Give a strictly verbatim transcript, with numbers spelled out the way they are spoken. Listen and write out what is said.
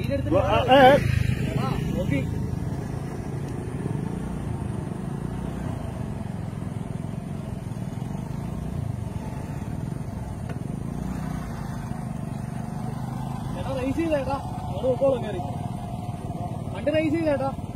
നോക്കി ചേട്ടാ റേസ് ചെയ്തേട്ടാ അവിടെ നോക്കോളൂ കയറി വണ്ടി റേസ് ചെയ്തേട്ടാ